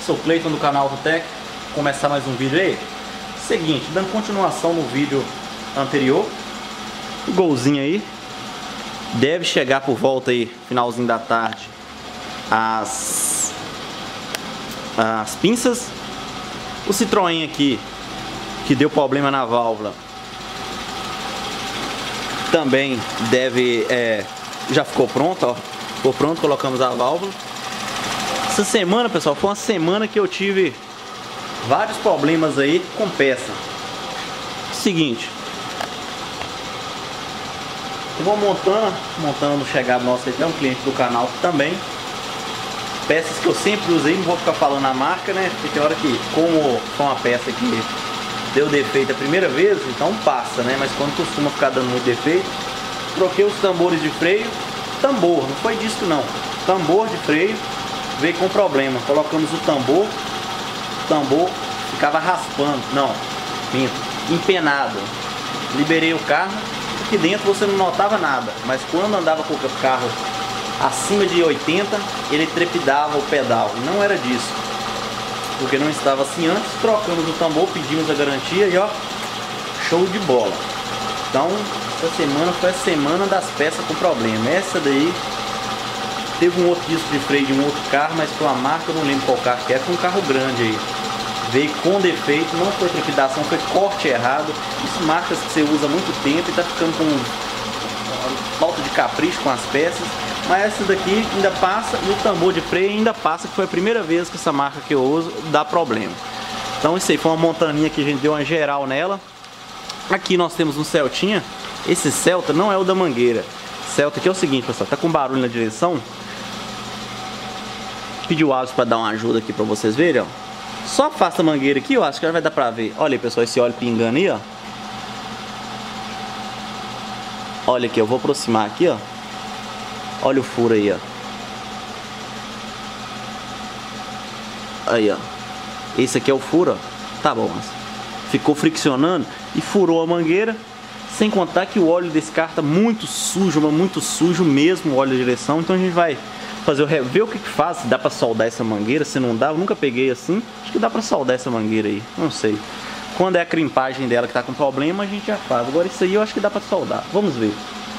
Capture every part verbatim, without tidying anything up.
sou o Cleiton do canal Autotech. Vou começar mais um vídeo aí. Seguinte, dando continuação no vídeo anterior, o golzinho aí deve chegar por volta aí, finalzinho da tarde, as, as pinças. O Citroën aqui, que deu problema na válvula, também deve, é, já ficou pronto, ó. Ficou pronto, colocamos a válvula. Essa semana, pessoal, foi uma semana que eu tive vários problemas aí com peça. Seguinte, eu vou montando, montando no chegado nosso aí, é um cliente do canal também. Peças que eu sempre usei, não vou ficar falando a marca, né? Porque tem hora que, como foi uma peça que deu defeito a primeira vez, então passa, né? Mas quando costuma ficar dando muito defeito, troquei os tambores de freio. Tambor, não foi disco não. Tambor de freio veio com problema. Colocamos o tambor, o tambor ficava raspando, não, minto, empenado. Liberei o carro, aqui dentro você não notava nada, mas quando andava com o carro acima de oitenta, ele trepidava o pedal, e não era disso, porque não estava assim antes. Trocamos o tambor, pedimos a garantia e ó, show de bola. Então essa semana foi a semana das peças com problema. Essa daí teve um outro disco de freio de um outro carro, mas foi uma marca, eu não lembro qual carro que é, foi um carro grande aí, veio com defeito, não foi trepidação, foi corte errado. Isso, marcas que você usa há muito tempo e tá ficando com falta de capricho com as peças. Mas essa daqui ainda passa, e o tambor de freio ainda passa, que foi a primeira vez que essa marca que eu uso dá problema. Então isso aí foi uma montaninha que a gente deu uma geral nela. Aqui nós temos um Celtinha. Esse Celta não é o da mangueira. Celta aqui é o seguinte, pessoal, tá com barulho na direção. Pedi o Alisson para dar uma ajuda aqui para vocês verem, ó. Só afasta a mangueira aqui, eu acho que já vai dar pra ver. Olha aí, pessoal, esse óleo pingando aí, ó. Olha aqui, eu vou aproximar aqui, ó. Olha o furo aí, ó. Aí, ó. Esse aqui é o furo, ó. Tá bom, mas ficou friccionando e furou a mangueira. Sem contar que o óleo desse carro tá muito sujo, mas muito sujo mesmo, o óleo da direção. Então a gente vai fazer o ver o que que faz, se dá pra soldar essa mangueira, se não dá. Eu nunca peguei assim. Acho que dá pra soldar essa mangueira aí, não sei. Quando é a crimpagem dela que tá com problema, a gente já faz. Agora isso aí eu acho que dá pra soldar. Vamos ver.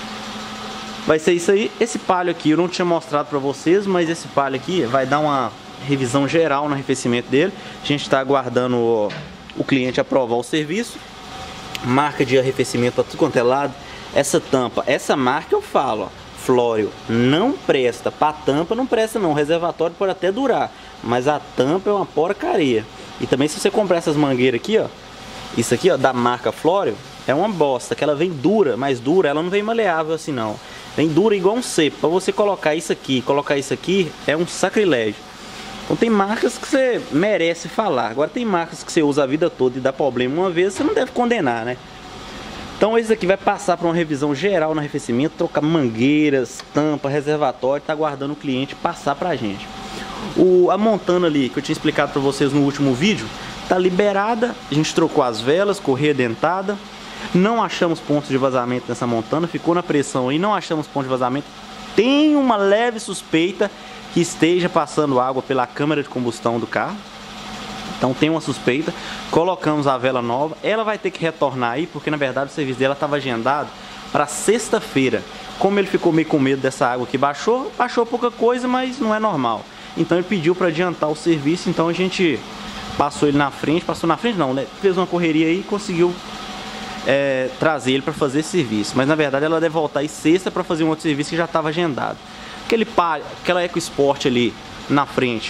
Vai ser isso aí. Esse palho aqui eu não tinha mostrado pra vocês, mas esse palho aqui vai dar uma revisão geral no arrefecimento dele. A gente tá aguardando o, o cliente aprovar o serviço. Marca de arrefecimento pra tudo quanto é lado. Essa tampa, essa marca eu falo, ó, Flório, não presta. Pra tampa não presta não. O reservatório pode até durar, mas a tampa é uma porcaria. E também se você comprar essas mangueiras aqui, ó, isso aqui, ó, da marca Flório, é uma bosta, que ela vem dura, mais dura, ela não vem maleável assim não. Vem dura igual um cepo. Pra você colocar isso aqui, colocar isso aqui, é um sacrilégio. Então tem marcas que você merece falar. Agora tem marcas que você usa a vida toda e dá problema uma vez, você não deve condenar, né? Então esse aqui vai passar para uma revisão geral no arrefecimento, trocar mangueiras, tampa, reservatório, tá aguardando o cliente passar pra gente. O, a montana ali, que eu tinha explicado para vocês no último vídeo, tá liberada. A gente trocou as velas, correia dentada. Não achamos pontos de vazamento nessa montana, ficou na pressão aí, não achamos ponto de vazamento. Tem uma leve suspeita que esteja passando água pela câmara de combustão do carro. Então tem uma suspeita. Colocamos a vela nova. Ela vai ter que retornar aí, porque na verdade o serviço dela estava agendado para sexta-feira. Como ele ficou meio com medo dessa água que baixou, baixou pouca coisa, mas não é normal. Então ele pediu para adiantar o serviço. Então a gente passou ele na frente. Passou na frente não, né? Fez uma correria aí e conseguiu é, trazer ele para fazer esse serviço. Mas na verdade ela deve voltar aí sexta para fazer um outro serviço que já estava agendado. Aquele par, aquela EcoSport ali na frente,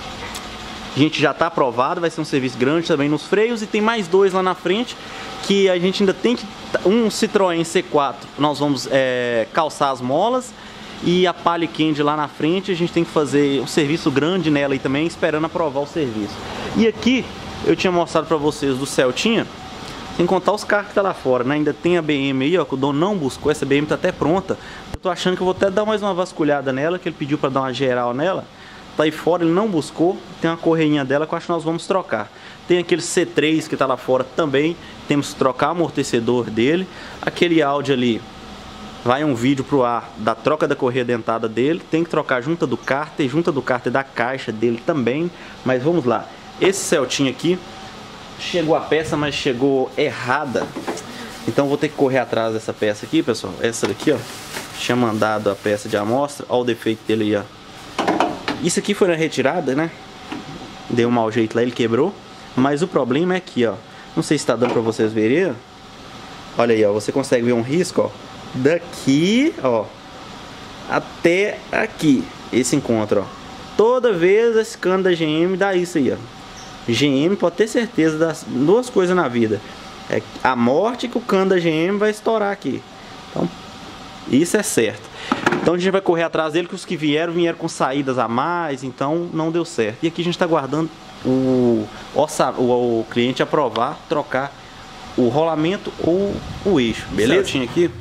a gente já está aprovado, vai ser um serviço grande também nos freios. E tem mais dois lá na frente que a gente ainda tem que... Um Citroën C quatro, nós vamos é, calçar as molas. E a Palio Candy lá na frente, a gente tem que fazer um serviço grande nela aí também, esperando aprovar o serviço. E aqui, eu tinha mostrado para vocês do Celtinha, sem contar os carros que tá lá fora, né? Ainda tem a B M aí, ó, que o dono não buscou, essa B M tá até pronta. Eu tô achando que eu vou até dar mais uma vasculhada nela, que ele pediu para dar uma geral nela. Tá aí fora, ele não buscou. Tem uma correinha dela que eu acho que nós vamos trocar. Tem aquele C três que tá lá fora também, temos que trocar o amortecedor dele. Aquele Audi ali, vai um vídeo pro ar da troca da correia dentada dele. Tem que trocar a junta do cárter, junta do cárter da caixa dele também. Mas vamos lá. Esse Celtinha aqui, chegou a peça, mas chegou errada. Então vou ter que correr atrás dessa peça aqui, pessoal. Essa daqui, ó, tinha mandado a peça de amostra. Olha o defeito dele aí, ó. Isso aqui foi na retirada, né? Deu um mau jeito lá, ele quebrou. Mas o problema é aqui, ó. Não sei se tá dando pra vocês verem. Olha aí, ó. Você consegue ver um risco, ó. Daqui, ó, até aqui. Esse encontro, ó. Toda vez esse cano da G M dá isso aí, ó. G M pode ter certeza das duas coisas na vida. É a morte que o cano da G M vai estourar aqui. Então, isso é certo. Então a gente vai correr atrás dele, que os que vieram, vieram com saídas a mais, então não deu certo. E aqui a gente está guardando o, o, o cliente aprovar, trocar o rolamento ou o eixo, beleza? Tinha aqui,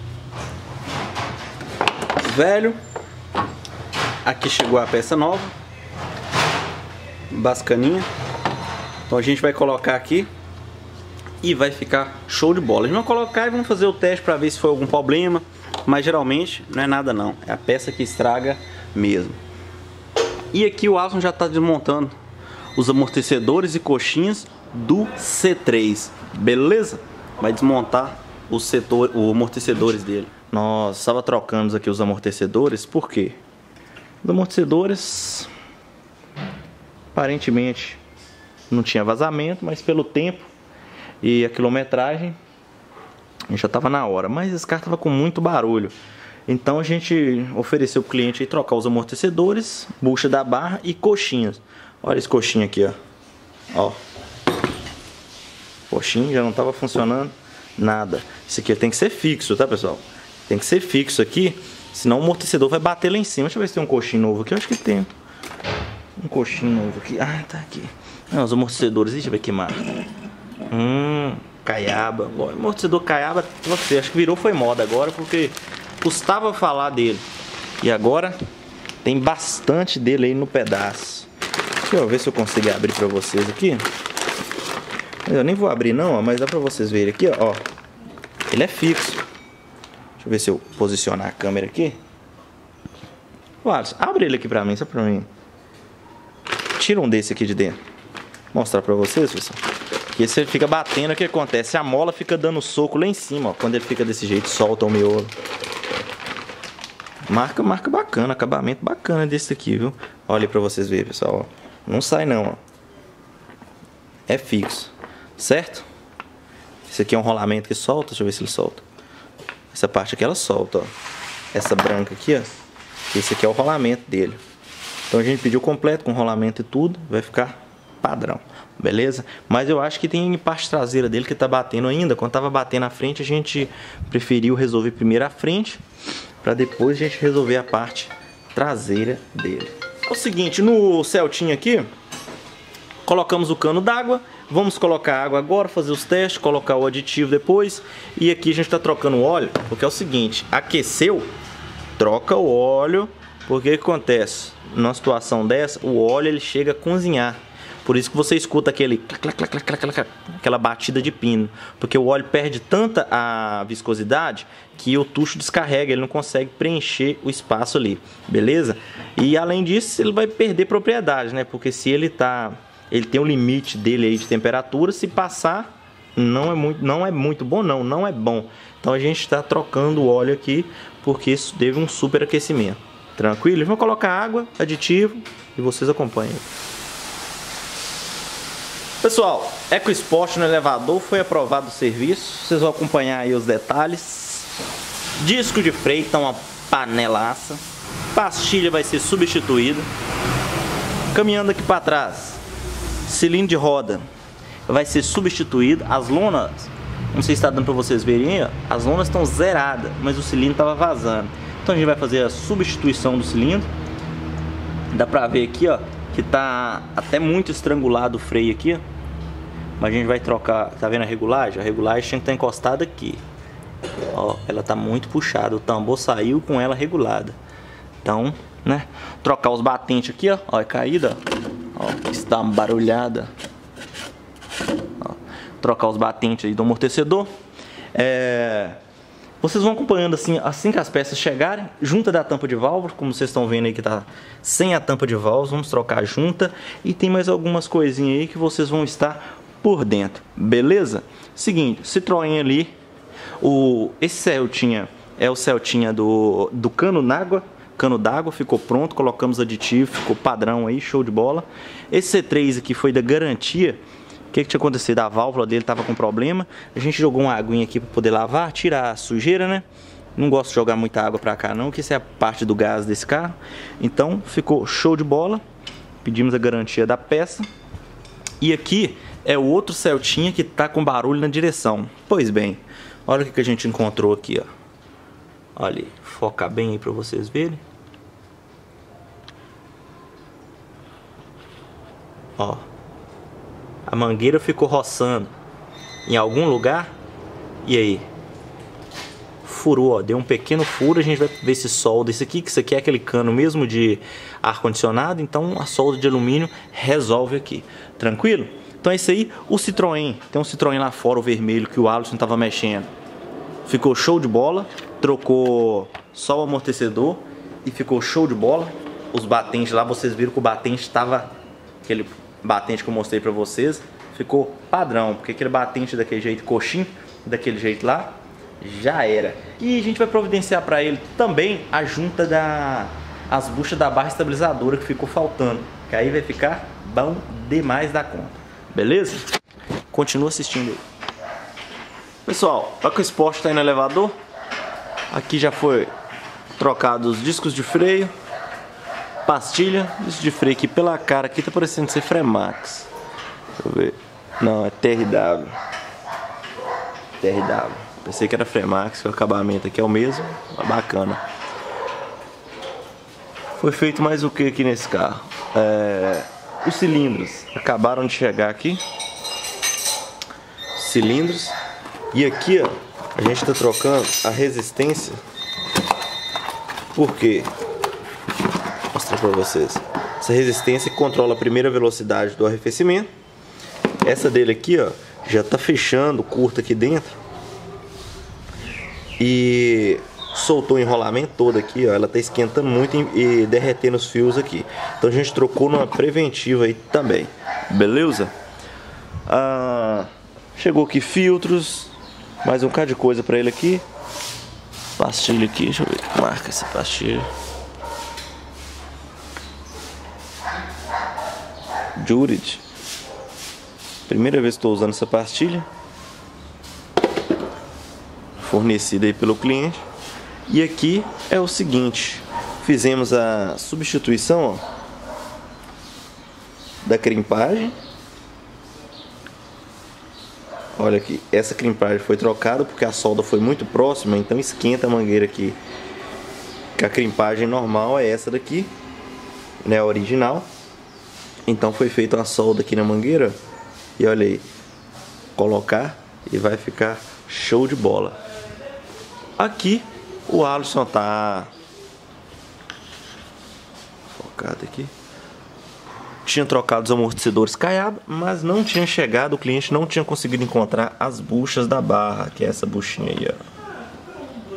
velho. Aqui chegou a peça nova, bacaninha. Então a gente vai colocar aqui e vai ficar show de bola. A gente vai colocar e vamos fazer o teste para ver se foi algum problema. Mas geralmente não é nada não, é a peça que estraga mesmo. E aqui o Alisson já está desmontando os amortecedores e coxinhas do C três, beleza? Vai desmontar os, setor, os amortecedores dele. Nós estava trocando aqui os amortecedores, por quê? Os amortecedores aparentemente não tinha vazamento, mas pelo tempo e a quilometragem já estava na hora, mas esse carro estava com muito barulho. Então a gente ofereceu para o cliente aí trocar os amortecedores, bucha da barra e coxinhas. Olha esse coxinha aqui, ó. Ó. Coxinha já não estava funcionando nada. Isso aqui tem que ser fixo, tá, pessoal? Tem que ser fixo aqui, senão o amortecedor vai bater lá em cima. Deixa eu ver se tem um coxinho novo aqui. Eu acho que tem um coxinho novo aqui. Ah, tá aqui. Não, os amortecedores, deixa eu ver que marca. Hum... Caiaba, o amortecedor Caiaba, você acho que virou foi moda agora, porque custava falar dele. E agora tem bastante dele aí no pedaço. Deixa eu ver se eu consigo abrir pra vocês aqui. Eu nem vou abrir não, ó, mas dá pra vocês verem aqui, ó. Ele é fixo. Deixa eu ver se eu posicionar a câmera aqui. Ô, Alisson, abre ele aqui pra mim, só pra mim. Tira um desse aqui de dentro. Vou mostrar pra vocês, pessoal. E esse fica batendo, o que acontece? A mola fica dando soco lá em cima, ó. Quando ele fica desse jeito, solta o miolo. Marca, marca bacana, acabamento bacana desse aqui, viu? Olha aí pra vocês verem, pessoal, ó. Não sai não, ó. É fixo, certo? Esse aqui é um rolamento que solta, deixa eu ver se ele solta. Essa parte aqui ela solta, ó. Essa branca aqui, ó. Esse aqui é o rolamento dele. Então a gente pediu completo com rolamento e tudo, vai ficar padrão. Beleza? Mas eu acho que tem parte traseira dele que tá batendo ainda. Quando tava batendo na frente, a gente preferiu resolver primeiro a frente, para depois a gente resolver a parte traseira dele. É o seguinte, no Celtinha aqui, colocamos o cano d'água. Vamos colocar água agora, fazer os testes, colocar o aditivo depois. E aqui a gente tá trocando o óleo, porque é o seguinte, aqueceu, troca o óleo, porque o que acontece? Numa situação dessa, o óleo ele chega a cozinhar. Por isso que você escuta aquele clac, clac, clac, clac, clac, aquela batida de pino, porque o óleo perde tanta a viscosidade que o tucho descarrega, ele não consegue preencher o espaço ali, beleza? E além disso, ele vai perder propriedade, né? Porque se ele tá, ele tem um limite dele aí de temperatura, se passar, não é muito, não é muito bom, não, não é bom. Então a gente está trocando o óleo aqui porque isso teve um superaquecimento. Tranquilo? Vamos colocar água, aditivo e vocês acompanham. Pessoal, EcoSport no elevador foi aprovado o serviço. Vocês vão acompanhar aí os detalhes. Disco de freio tá uma panelaça. Pastilha vai ser substituída. Caminhando aqui para trás, cilindro de roda vai ser substituído. As lonas, não sei se está dando para vocês verem, ó, as lonas estão zeradas, mas o cilindro estava vazando. Então a gente vai fazer a substituição do cilindro. Dá para ver aqui, ó, que tá até muito estrangulado o freio aqui, ó. Mas a gente vai trocar, tá vendo a regulagem? A regulagem tinha que estar encostada aqui. Ó, ela tá muito puxada, o tambor saiu com ela regulada. Então, né, trocar os batentes aqui, ó, ó, é caída, ó, ó, está barulhada. Ó, trocar os batentes aí do amortecedor. É... Vocês vão acompanhando assim, assim que as peças chegarem, junta da tampa de válvula, como vocês estão vendo aí que tá sem a tampa de válvula, vamos trocar a junta e tem mais algumas coisinhas aí que vocês vão estar por dentro, beleza? Seguinte, Citroën ali, o, esse Celtinha é o Celtinha do, do cano d'água, cano d'água, ficou pronto, colocamos aditivo, ficou padrão aí, show de bola. Esse C três aqui foi da garantia. O que, que tinha acontecido? A válvula dele estava com problema. A gente jogou uma aguinha aqui para poder lavar, tirar a sujeira, né? Não gosto de jogar muita água para cá não, que isso é a parte do gás desse carro. Então ficou show de bola. Pedimos a garantia da peça. E aqui é o outro Celtinha que tá com barulho na direção. Pois bem, olha o que, que a gente encontrou aqui, ó. Olha aí, focar bem aí para vocês verem. Ó. A mangueira ficou roçando em algum lugar. E aí? Furou, ó. Deu um pequeno furo. A gente vai ver se solda isso aqui. Que isso aqui é aquele cano mesmo de ar-condicionado. Então a solda de alumínio resolve aqui. Tranquilo? Então é isso aí. O Citroën. Tem um Citroën lá fora, o vermelho, que o Alisson estava mexendo. Ficou show de bola. Trocou só o amortecedor. E ficou show de bola. Os batentes lá, vocês viram que o batente estava... Aquele... batente que eu mostrei pra vocês, ficou padrão, porque aquele batente daquele jeito coxinho, daquele jeito lá, já era. E a gente vai providenciar pra ele também a junta da as buchas da barra estabilizadora que ficou faltando, que aí vai ficar bom demais da conta, beleza? Continua assistindo aí. Pessoal, olha que o Sport tá aí no elevador. Aqui já foi trocado os discos de freio, pastilha, disco de freio aqui pela cara, aqui tá parecendo ser Fremax. Deixa eu ver. Não, é T R W. T R W. Pensei que era Fremax, que o acabamento aqui é o mesmo, mas bacana. Foi feito mais o que aqui nesse carro? É, os cilindros acabaram de chegar aqui. Cilindros. E aqui, ó, a gente tá trocando a resistência. Por quê? Vou mostrar pra vocês. Essa resistência que controla a primeira velocidade do arrefecimento. Essa dele aqui, ó, já tá fechando, curta aqui dentro. E soltou o enrolamento todo aqui, ó. Ela tá esquentando muito e derretendo os fios aqui. Então a gente trocou numa preventiva aí também. Beleza? Ah, chegou aqui filtros. Mais um bocado de coisa pra ele aqui. Pastilha aqui, deixa eu ver que marca essa pastilha. Jurid. Primeira vez que estou usando essa pastilha. Fornecida aí pelo cliente. E aqui é o seguinte. Fizemos a substituição, ó, da crimpagem. Olha aqui, essa crimpagem foi trocada porque a solda foi muito próxima, então esquenta a mangueira aqui. Que a crimpagem normal é essa daqui, né, a original. Então foi feita uma solda aqui na mangueira. E olha aí, colocar e vai ficar show de bola. Aqui o Alisson tá focado aqui. Tinha trocado os amortecedores caiados, mas não tinha chegado, o cliente não tinha conseguido encontrar as buchas da barra, que é essa buchinha aí, ó.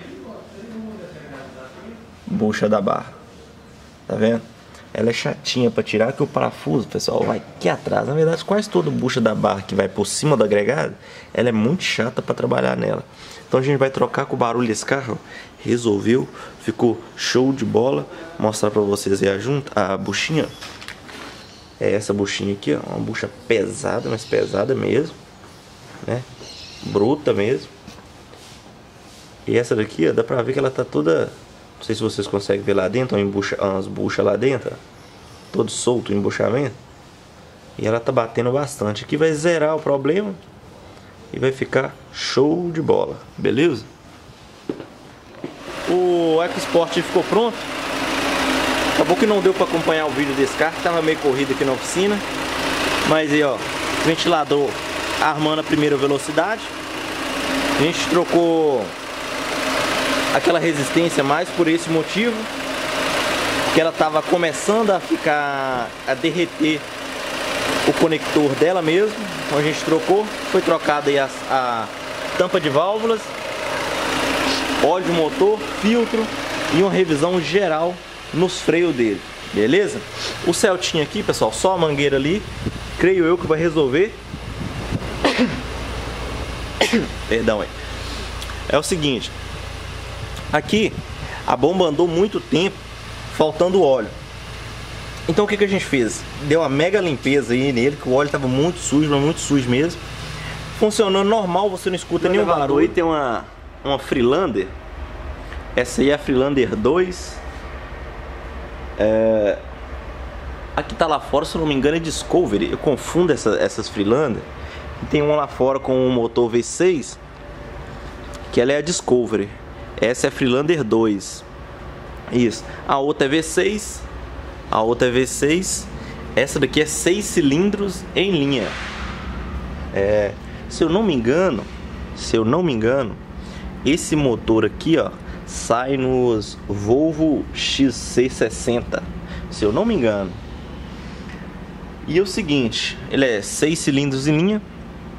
Bucha da barra. Tá vendo? Ela é chatinha para tirar, que o parafuso, pessoal, vai aqui atrás. Na verdade, quase toda bucha da barra que vai por cima do agregado, ela é muito chata para trabalhar nela. Então a gente vai trocar com o barulho desse carro. Resolveu, ficou show de bola. Mostrar para vocês aí a junta, a buchinha. É essa buchinha aqui, ó, uma bucha pesada, mas pesada mesmo, né? Bruta mesmo. E essa daqui, ó, dá pra ver que ela tá toda... Não sei se vocês conseguem ver lá dentro, ó, embucha, umas buchas lá dentro, ó, todo solto o embuchamento. E ela tá batendo bastante. Aqui vai zerar o problema e vai ficar show de bola, beleza? O EcoSport ficou pronto. Acabou que não deu para acompanhar o vídeo desse carro, tava meio corrido aqui na oficina. Mas aí, ó, ventilador armando a primeira velocidade. A gente trocou aquela resistência mais por esse motivo, que ela tava começando a ficar, a derreter o conector dela mesmo. Então a gente trocou, foi trocada aí a, a tampa de válvulas. óleo de motor, filtro e uma revisão geral nos freios dele, beleza? O Celtinha aqui, pessoal, só a mangueira ali, creio eu que vai resolver. Perdão aí. É o seguinte, aqui a bomba andou muito tempo faltando óleo. Então o que, que a gente fez? Deu uma mega limpeza aí nele, que o óleo estava muito sujo, muito sujo mesmo. Funcionando normal, você não escuta nenhum barulho. Aí tem uma, uma Freelander. Essa aí é a Freelander dois. É... Aqui tá lá fora, se eu não me engano, é Discovery. Eu confundo essa, essas Freelander. Tem uma lá fora com um motor V seis, que ela é a Discovery. Essa é a Freelander dois. Isso. A outra é V seis. A outra é V seis. Essa daqui é seis cilindros em linha. É, se eu não me engano, se eu não me engano, esse motor aqui, ó, sai nos Volvo X C sessenta, se eu não me engano. E é o seguinte, ele é seis cilindros em linha.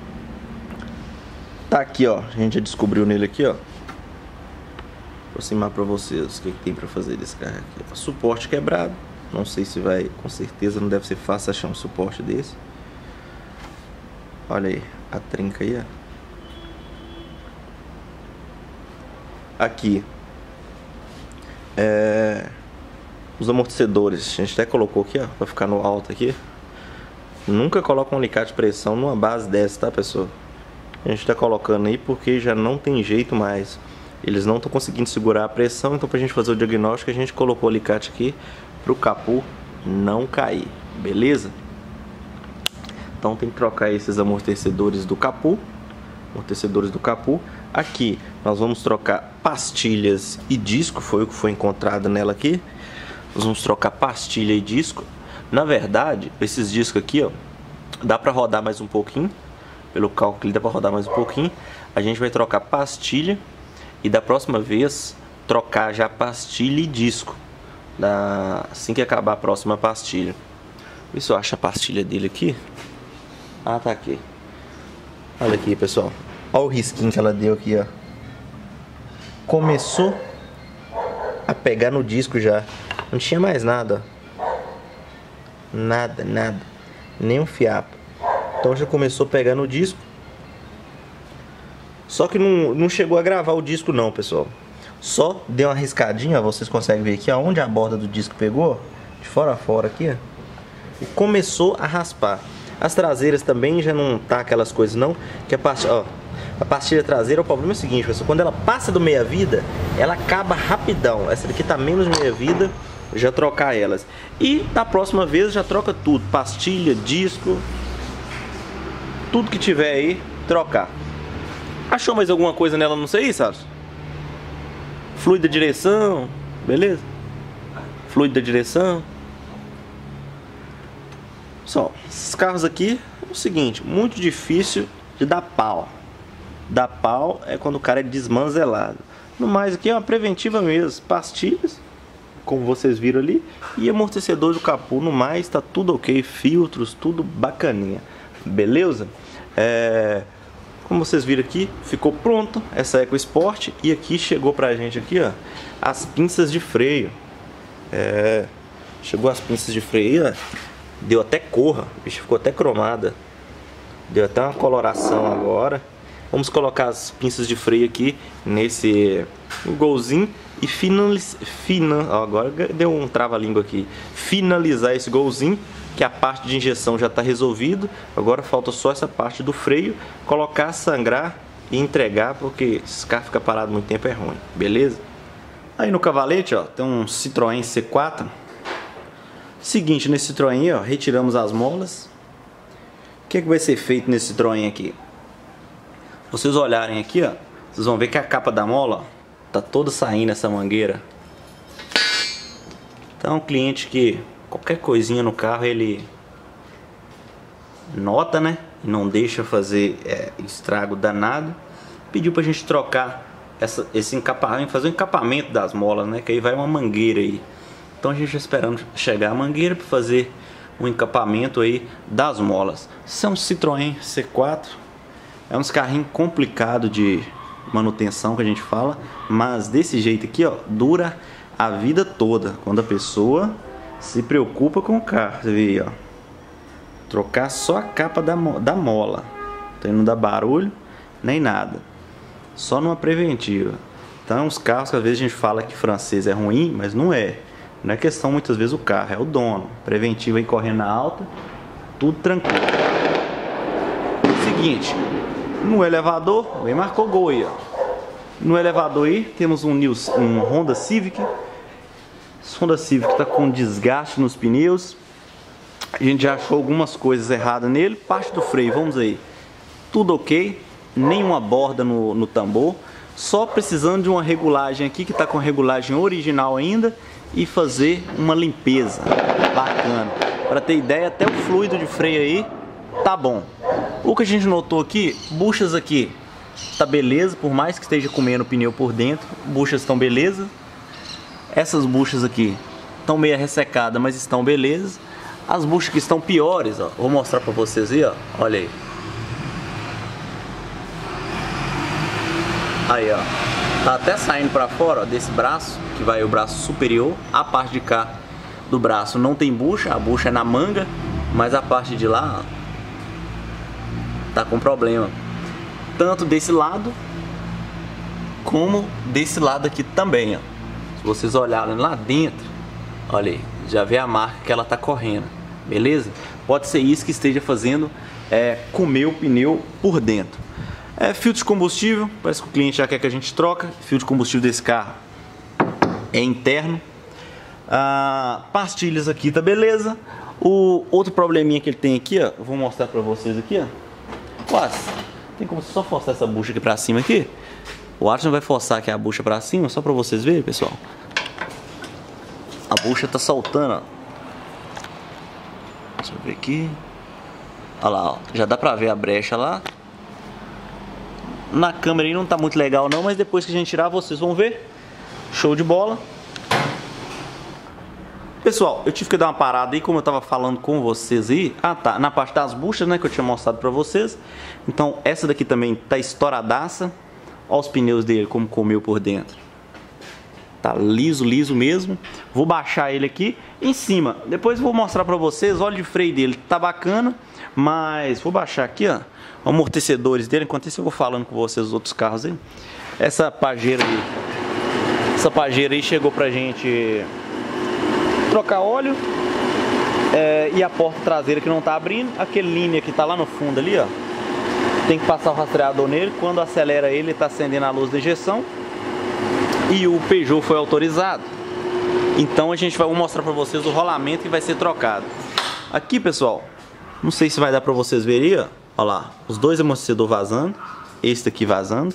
Tá aqui, ó, a gente já descobriu nele aqui, ó. Vou aproximar pra vocês o que, que tem pra fazer desse carro aqui. Suporte quebrado. Não sei se vai, com certeza não deve ser fácil achar um suporte desse. Olha aí, a trinca aí, ó. Aqui é, os amortecedores, a gente até colocou aqui, ó, pra ficar no alto aqui. Nunca coloca um alicate de pressão numa base dessa, tá, pessoal? A gente tá colocando aí porque já não tem jeito mais. Eles não estão conseguindo segurar a pressão, então pra gente fazer o diagnóstico a gente colocou o alicate aqui pro capô não cair, beleza? Então tem que trocar esses amortecedores do capô, amortecedores do capô. Aqui nós vamos trocar pastilhas e disco, foi o que foi encontrado nela aqui. Nós vamos trocar pastilha e disco. Na verdade, esses discos aqui, ó, dá para rodar mais um pouquinho. Pelo cálculo dá para rodar mais um pouquinho. A gente vai trocar pastilha e da próxima vez trocar já pastilha e disco. Da... Assim que acabar a próxima pastilha. Vê se eu acho a pastilha dele aqui. Ah, tá aqui. Olha aqui, pessoal. Olha o risquinho que ela deu aqui, ó. Começou a pegar no disco já. Não tinha mais nada, ó. Nada, nada. Nem um fiapo. Então já começou a pegar no disco. Só que não, não chegou a gravar o disco não, pessoal. Só deu uma riscadinha, ó. Vocês conseguem ver aqui, ó, onde a borda do disco pegou. De fora a fora aqui, ó. E começou a raspar. As traseiras também já não tá aquelas coisas não. Que a parte, ó, a pastilha traseira, o problema é o seguinte, pessoal. Quando ela passa do meia vida, ela acaba rapidão. Essa daqui tá menos meia vida, já trocar elas. E da próxima vez já troca tudo. Pastilha, disco, tudo que tiver aí, trocar. Achou mais alguma coisa nela, não sei, Saros? Fluido da direção, beleza? Fluido da direção. Só, esses carros aqui é o seguinte, muito difícil de dar pau. Dar pau é quando o cara é desmanzelado. No mais aqui é uma preventiva mesmo, pastilhas, como vocês viram ali, e amortecedor do capô. No mais tá tudo ok, filtros, tudo bacaninha, beleza? É... Como vocês viram aqui, ficou pronto essa EcoSport. E aqui chegou pra gente aqui, ó, as pinças de freio. É... Chegou as pinças de freio, ó. Deu até cor, o bicho ficou até cromada. Deu até uma coloração agora. Vamos colocar as pinças de freio aqui nesse golzinho e finalizar. Fina... Agora deu um trava-língua aqui. Finalizar esse golzinho, que a parte de injeção já está resolvido. Agora falta só essa parte do freio. Colocar, sangrar e entregar, porque esse carro fica parado muito tempo é ruim, beleza? Aí no cavalete, ó, tem um Citroën C quatro. Seguinte, nesse Citroën, ó, retiramos as molas. O que é que vai ser feito nesse Citroën aqui? Se vocês olharem aqui, ó, vocês vão ver que a capa da mola, ó, tá toda saindo essa mangueira. Então, um cliente que qualquer coisinha no carro ele nota, né? E não deixa fazer é, estrago danado. Pediu pra gente trocar essa, esse encapamento, fazer o encapamento das molas, né? Que aí vai uma mangueira aí. Então a gente está esperando chegar a mangueira para fazer um encapamento aí das molas. Isso é um Citroën C quatro. É uns carrinhos complicados de, manutenção que a gente fala, mas desse jeito aqui, ó, dura a vida toda, quando a pessoa se preocupa com o carro. Você vê aí, ó, trocar só a capa da, da mola, então não dá barulho nem nada, só numa preventiva. Então uns carros que às vezes a gente fala que francês é ruim, mas não é. Não é questão muitas vezes o carro, é o dono. Preventiva aí correndo na alta, tudo tranquilo. Seguinte, no elevador, bem marcou gol aí, ó. No elevador aí temos um, News, um Honda Civic. Esse Honda Civic está com desgaste nos pneus. A gente já achou algumas coisas erradas nele. Parte do freio, vamos aí, tudo ok, nenhuma borda no, no tambor. Só precisando de uma regulagem aqui, que está com a regulagem original ainda, e fazer uma limpeza bacana. Para ter ideia, até o fluido de freio aí tá bom. O que a gente notou aqui, buchas aqui tá beleza, por mais que esteja comendo o pneu por dentro, buchas estão beleza. Essas buchas aqui estão meio ressecadas, mas estão beleza. As buchas que estão piores, ó, vou mostrar para vocês aí, ó, olha aí. Aí, ó, tá até saindo para fora, ó, desse braço, que vai o braço superior. A parte de cá do braço não tem bucha, a bucha é na manga, mas a parte de lá, ó, tá com problema. Tanto desse lado, como desse lado aqui também, ó. Se vocês olharem lá dentro, olha aí, já vê a marca que ela tá correndo, beleza? Pode ser isso que esteja fazendo é, comer o pneu por dentro. É, filtro de combustível, parece que o cliente já quer que a gente troca. Filtro de combustível desse carro é interno. Ah, pastilhas aqui tá beleza. O outro probleminha que ele tem aqui, ó, eu vou mostrar pra vocês aqui, ó. Quase. Tem como só forçar essa bucha aqui pra cima aqui? O Arson vai forçar aqui a bucha pra cima, só pra vocês verem, pessoal. A bucha tá soltando, ó. Deixa eu ver aqui. Olha lá, ó. Já dá pra ver a brecha lá. Na câmera aí não tá muito legal não, mas depois que a gente tirar vocês vão ver. Show de bola. Pessoal, eu tive que dar uma parada aí, como eu tava falando com vocês aí. Ah tá, na parte das buchas, né, que eu tinha mostrado pra vocês. Então essa daqui também tá estouradaça. Olha os pneus dele como comeu por dentro. Tá liso, liso mesmo. Vou baixar ele aqui em cima. Depois vou mostrar pra vocês. O óleo de freio dele tá bacana, mas vou baixar aqui, ó, amortecedores dele. Enquanto isso eu vou falando com vocês os outros carros aí. Essa Pajero aí, essa Pajero aí chegou pra gente trocar óleo, é, e a porta traseira que não tá abrindo. Aquele linha que tá lá no fundo ali, ó, tem que passar o rastreador nele. Quando acelera ele, ele tá acendendo a luz da injeção. E o Peugeot foi autorizado, então a gente vai mostrar pra vocês o rolamento que vai ser trocado. Aqui, pessoal, não sei se vai dar pra vocês verem, ó. Olha lá, os dois amortecedores vazando. Esse daqui vazando.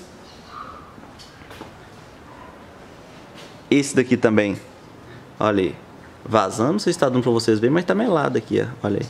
Esse daqui também, olha aí, vazando. Não sei se está dando pra vocês verem, mas tá melado aqui, ó. Olha aí,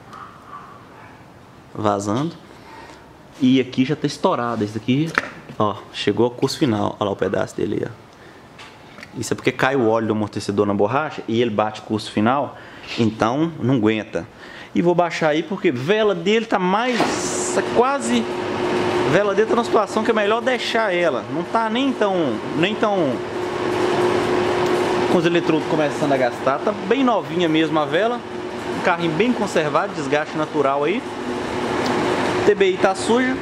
vazando. E aqui já tá estourado. Esse daqui, ó, chegou ao curso final. Olha lá o pedaço dele aí, ó. Isso é porque cai o óleo do amortecedor na borracha e ele bate curso final, então não aguenta. E vou baixar aí porque a vela dele tá mais, quase, a vela dele tá numa situação que é melhor deixar ela. Não tá nem tão, nem tão, com os eletrodos começando a gastar. Tá bem novinha mesmo a vela. Um carrinho bem conservado, desgaste natural aí. T B I tá suja.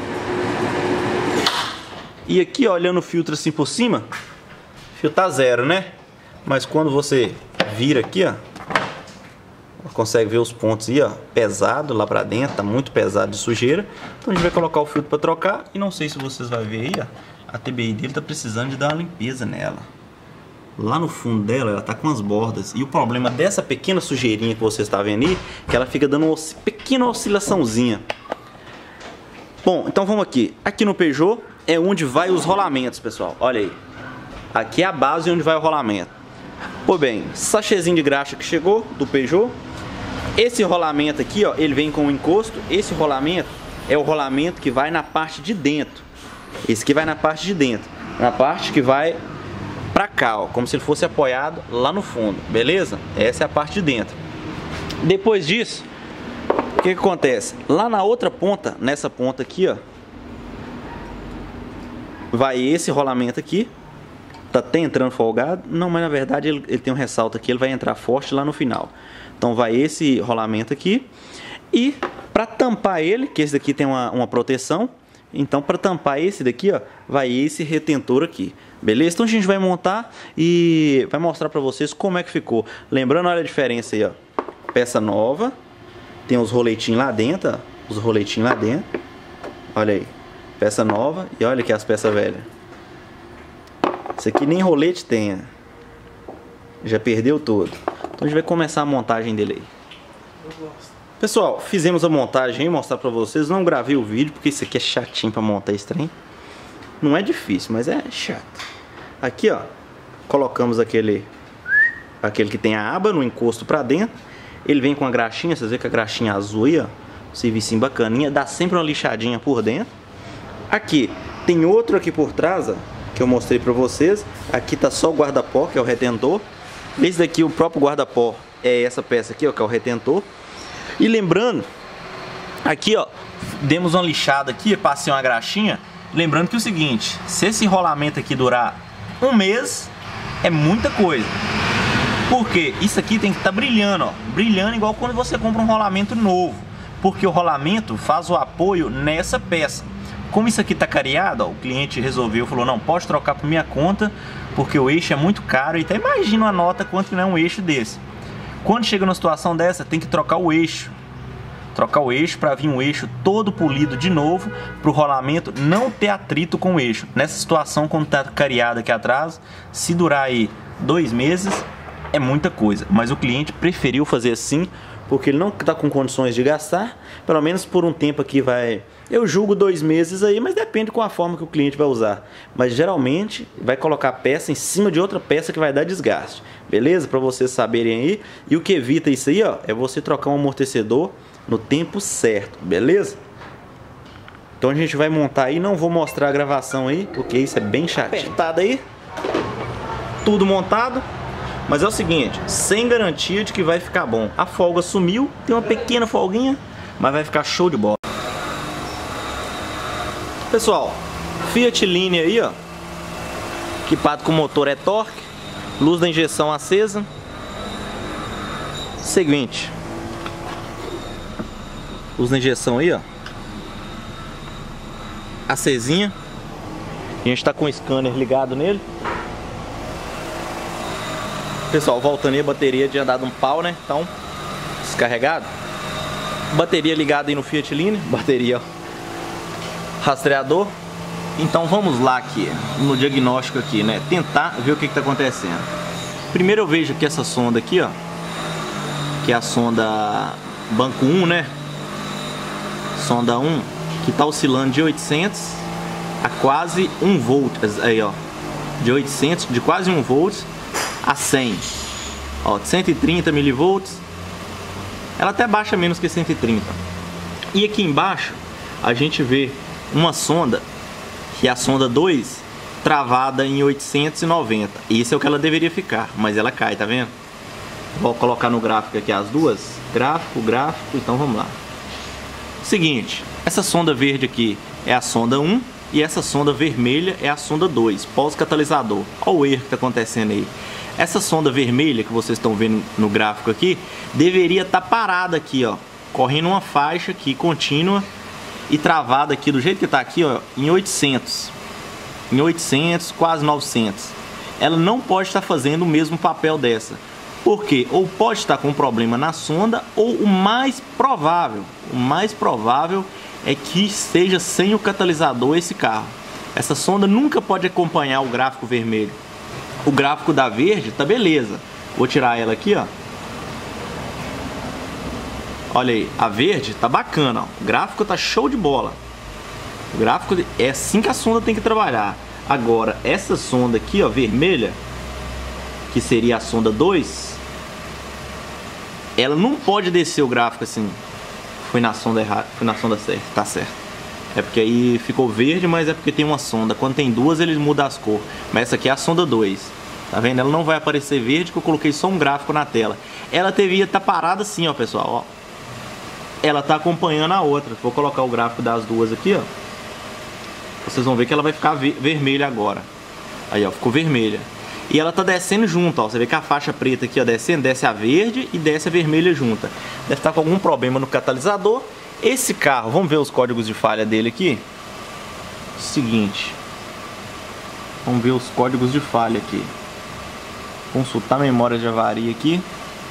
E aqui, ó, olhando o filtro assim por cima, o filtro tá zero, né? Mas quando você vira aqui, ó, consegue ver os pontos aí, ó, pesado lá pra dentro, tá muito pesado de sujeira. Então a gente vai colocar o filtro pra trocar. E não sei se vocês vão ver aí, ó, a T B I dele tá precisando de dar uma limpeza nela. Lá no fundo dela, ela tá com as bordas. E o problema dessa pequena sujeirinha que vocês estão vendo aí, que ela fica dando uma pequena oscilaçãozinha. Bom, então vamos aqui. Aqui no Peugeot é onde vai os rolamentos, pessoal. Olha aí. Aqui é a base onde vai o rolamento. Pô bem, sachêzinho de graxa que chegou do Peugeot. Esse rolamento aqui, ó, ele vem com um encosto. Esse rolamento é o rolamento que vai na parte de dentro. Esse aqui vai na parte de dentro. Na parte que vai pra cá, ó, como se ele fosse apoiado lá no fundo. Beleza? Essa é a parte de dentro. Depois disso, o que que acontece? Lá na outra ponta, nessa ponta aqui, ó, vai esse rolamento aqui. Tá até entrando folgado. Não, mas na verdade ele, ele tem um ressalto aqui. Ele vai entrar forte lá no final. Então vai esse rolamento aqui. E para tampar ele, que esse daqui tem uma, uma proteção. Então para tampar esse daqui, ó, vai esse retentor aqui. Beleza? Então a gente vai montar e vai mostrar para vocês como é que ficou. Lembrando, olha a diferença aí, ó. Peça nova. Tem os roletinhos lá dentro, ó. Os roletinhos lá dentro. Olha aí. Peça nova. E olha aqui as peças velhas. Isso aqui nem rolete tem. Já perdeu todo. Então a gente vai começar a montagem dele aí. Pessoal, fizemos a montagem aí, mostrar pra vocês. Não gravei o vídeo porque isso aqui é chatinho pra montar esse trem. Não é difícil, mas é chato. Aqui, ó, colocamos aquele aquele que tem a aba no encosto pra dentro. Ele vem com a graxinha, vocês veem que a graxinha azul aí, ó, servicinho bacaninha, dá sempre uma lixadinha por dentro. Aqui tem outro aqui por trás, ó, que eu mostrei pra vocês. Aqui tá só o guarda-pó, que é o retentor. Esse daqui, o próprio guarda-pó, é essa peça aqui, ó, que é o retentor. E lembrando, aqui, ó, demos uma lixada aqui, passei uma graxinha. Lembrando que é o seguinte, se esse rolamento aqui durar um mês, é muita coisa. Porque isso aqui tem que estar brilhando, ó, brilhando igual quando você compra um rolamento novo. Porque o rolamento faz o apoio nessa peça. Como isso aqui tá cariado, ó, o cliente resolveu, falou, não, pode trocar por minha conta, porque o eixo é muito caro. E até imagina uma nota quanto não é um eixo desse. Quando chega numa situação dessa, tem que trocar o eixo. Trocar o eixo para vir um eixo todo polido de novo, para o rolamento não ter atrito com o eixo. Nessa situação, quando tá cariado aqui atrás, se durar aí dois meses, é muita coisa. Mas o cliente preferiu fazer assim, porque ele não está com condições de gastar, pelo menos por um tempo aqui vai... Eu julgo dois meses aí, mas depende com a forma que o cliente vai usar. Mas geralmente vai colocar a peça em cima de outra peça que vai dar desgaste. Beleza? Para vocês saberem aí. E o que evita isso aí, ó, é você trocar um amortecedor no tempo certo. Beleza? Então a gente vai montar aí. Não vou mostrar a gravação aí, porque isso é bem chatinho. Apertado aí. Tudo montado. Mas é o seguinte, sem garantia de que vai ficar bom. A folga sumiu, tem uma pequena folguinha, mas vai ficar show de bola. Pessoal, Fiat Linea aí, ó, equipado com motor e-torque, luz da injeção acesa. Seguinte, luz da injeção aí, ó, acesinha. A gente tá com o scanner ligado nele. Pessoal, voltando aí, a bateria tinha dado um pau, né? Então, descarregado. Bateria ligada aí no Fiat Linea, bateria, ó, rastreador. Então vamos lá aqui no diagnóstico aqui, né? Tentar ver o que está acontecendo. Primeiro eu vejo aqui essa sonda aqui, ó, que é a sonda banco um, né? Sonda um, que está oscilando de oitocentos a quase um volt, aí, ó, de oitocentos, de quase um volt a cem, ó, cento e trinta milivolts. Ela até baixa menos que cento e trinta. E aqui embaixo a gente vê uma sonda, que é a sonda dois, travada em oitocentos e noventa. Isso é o que ela deveria ficar, mas ela cai, tá vendo? Vou colocar no gráfico aqui as duas, gráfico, gráfico, então vamos lá. Seguinte, essa sonda verde aqui é a sonda um e essa sonda vermelha é a sonda dois, pós-catalisador. Olha o erro que está acontecendo aí. Essa sonda vermelha que vocês estão vendo no gráfico aqui, deveria estar parada aqui, ó, correndo uma faixa aqui contínua e travada aqui do jeito que está aqui, ó, em oitocentos, em oitocentos, quase novecentos. Ela não pode estar fazendo o mesmo papel dessa. Por quê? Ou pode estar com um problema na sonda, ou o mais provável, o mais provável é que esteja sem o catalisador esse carro. Essa sonda nunca pode acompanhar o gráfico vermelho. O gráfico da verde tá beleza. Vou tirar ela aqui, ó. Olha aí, a verde tá bacana, ó. O gráfico tá show de bola. O gráfico é assim que a sonda tem que trabalhar. Agora, essa sonda aqui, ó, vermelha, que seria a sonda dois, ela não pode descer o gráfico assim. Foi na sonda errada, foi na sonda certa, tá certo. É porque aí ficou verde, mas é porque tem uma sonda. Quando tem duas, eles mudam as cores. Mas essa aqui é a sonda dois. Tá vendo? Ela não vai aparecer verde, porque eu coloquei só um gráfico na tela. Ela devia estar parada assim, ó, pessoal, ó. Ela tá acompanhando a outra. Vou colocar o gráfico das duas aqui, ó, vocês vão ver que ela vai ficar ver vermelha agora. Aí, ó, ficou vermelha. E ela tá descendo junto, ó. Você vê que a faixa preta aqui, ó, descendo, desce a verde e desce a vermelha junta. Deve estar com algum problema no catalisador. Esse carro, vamos ver os códigos de falha dele aqui. Seguinte. Vamos ver os códigos de falha aqui. Consultar a memória de avaria aqui.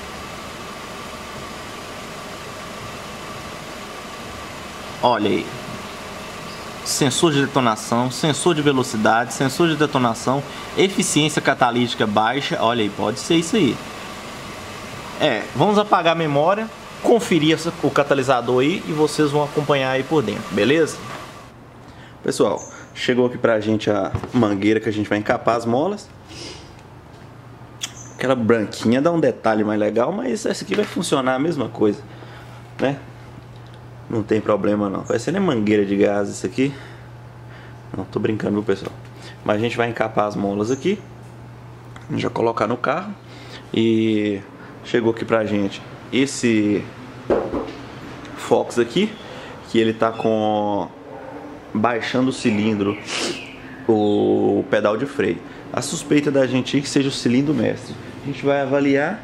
Olha aí. Sensor de detonação, sensor de velocidade, sensor de detonação, eficiência catalítica baixa. Olha aí, pode ser isso aí. É, vamos apagar a memória, conferir o catalisador aí e vocês vão acompanhar aí por dentro, beleza? Pessoal, chegou aqui pra gente a mangueira que a gente vai encapar as molas. Aquela branquinha dá um detalhe mais legal, mas essa aqui vai funcionar a mesma coisa, né? Não tem problema não. Vai ser nem mangueira de gás isso aqui. Não, tô brincando, viu, pessoal? Mas a gente vai encapar as molas aqui. Já colocar no carro. E chegou aqui pra gente esse Fox aqui, que ele tá com baixando o cilindro, o pedal de freio. A suspeita da gente é que seja o cilindro mestre. A gente vai avaliar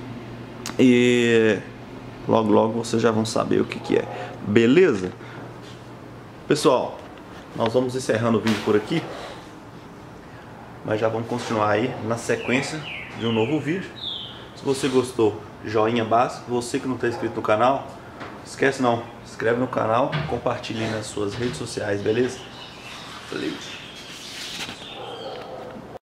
e logo logo vocês já vão saber o que que é. Beleza? Pessoal, nós vamos encerrando o vídeo por aqui, mas já vamos continuar aí na sequência de um novo vídeo. Se você gostou, joinha básico. Você que não está inscrito no canal, esquece não, se inscreve no canal, compartilhe nas suas redes sociais, beleza? Valeu!